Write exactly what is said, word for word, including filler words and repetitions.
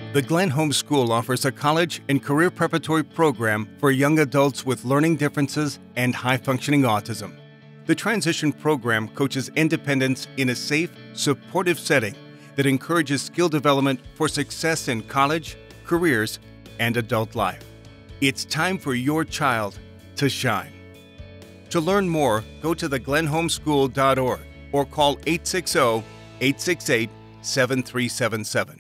The Glenholme School offers a college and career preparatory program for young adults with learning differences and high-functioning autism. The transition program coaches independence in a safe, supportive setting that encourages skill development for success in college, careers, and adult life. It's time for your child to shine. To learn more, go to the glenholme school dot org or call eight six zero, eight six eight, seven three seven seven.